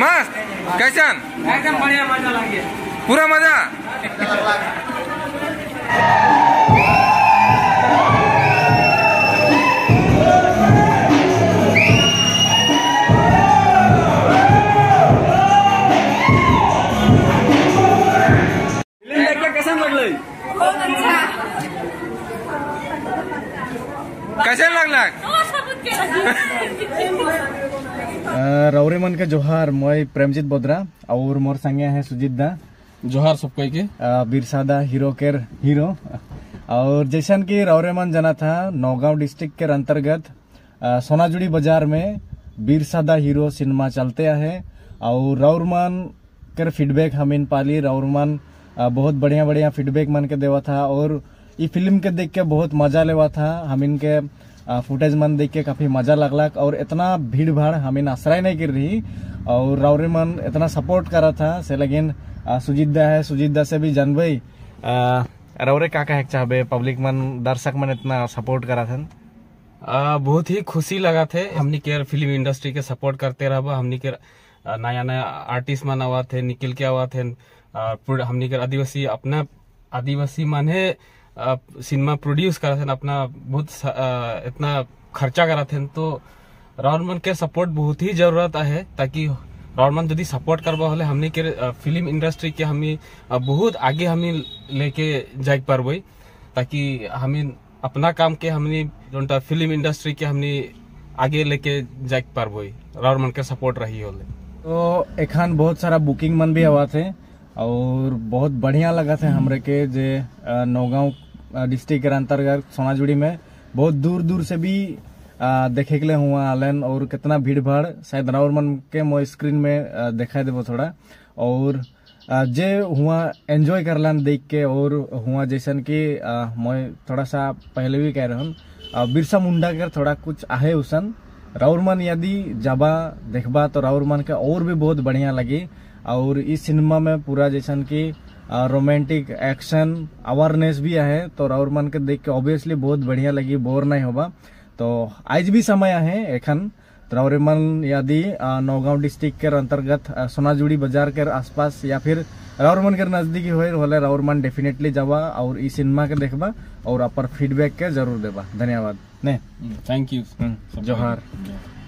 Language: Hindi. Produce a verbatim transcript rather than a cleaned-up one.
मस्त कैसन एकदम बढ़िया मजा लगे पूरा मजा। कैसन लगल? कैसे लगलक? रौरेमन के जोहार, मैं प्रेमजीत बोदरा और मोर संगे है सुजीत दा। जोहार सबको के बिरसादा हीरो के हीरो। और जैसन कि रौरेमन जना था नौगांव डिस्ट्रिक्ट के अंतर्गत सोनाजुड़ी बाजार में बिरसादा हीरो सिनेमा चलते है और रौरमन के फीडबैक हमीन पाली। रौरमन बहुत बढ़िया बढ़िया फीडबैक मन के देवा था और ये फिल्म के देख के बहुत मजा लेवा था। हमीन के फुटेज मन देख के काफी मजा लगलक और इतना भीड़ भाड़ हमीन आश्रय नहीं कर रही और रौरेमन इतना सपोर्ट करा था से। लेकिन सुजीत दा है, सुजीत दा से भी जानबे रौरे का कहे चाहबे पब्लिक मन दर्शक मन इतना सपोर्ट करा था। आ, बहुत ही खुशी लगा थे। हमनी के फिल्म इंडस्ट्री के सपोर्ट करते रहा। हमनी के नया नया आर्टिस्ट मन आवा थे, निकल के आवा थे। हमनी के आदिवासी अपना आदिवासी माने सिनेमा प्रोड्यूस करा थे, अपना बहुत आ, इतना खर्चा करा थे। तो रौरमन के सपोर्ट बहुत ही जरूरत है ताकि रौरमन यदि सपोर्ट करवा होले हमनी के फिल्म इंडस्ट्री के हमी बहुत आगे हमी लेके जाए पारबे ताकि हमी अपना काम के हमनी जो फिल्म इंडस्ट्री के हमनी आगे लेके जाए पारबे रौरमन के सपोर्ट रही होले। तो एखान बहुत सारा बुकिंग मन भी हुआ थे और बहुत बढ़िया लगा थे हमरे के जे नौगांव डिस्ट्रिक्ट के अंतर्गत सोनाजुड़ी में बहुत दूर दूर से भी आ, देखे के लिए हुआ आलन और कितना भीड़ भाड़ शायद रौरमन के मो स्क्रीन में दिखाई देवो थोड़ा और आ, जे हुआ एंजॉय करलन देख के और हुआ जैसन कि मैं थोड़ा सा पहले भी कह रहा हूँ बिरसा मुंडा के थोड़ा कुछ आहे उसन रौरमन यदि जाबा देखबा तो रौरमन के और भी बहुत बढ़िया लगी। और इस सिनेमा में पूरा जैसन कि रोमांटिक एक्शन अवेयरनेस भी है तो रौरमन के देख के ऑब्वियसली बहुत बढ़िया लगी, बोर नहीं होगा। तो आज भी समय है एखन रौरमन यदि नौगांव डिस्ट्रिक्ट के अंतर्गत सोनाजुड़ी बाजार के आसपास या फिर रौरमन के नजदीकी होले रौरमन डेफिनेटली जावा और इस सिनेमा के देखबा और अपर फीडबैक के जरूर देबा। धन्यवाद ने थैंक यू। जोहार।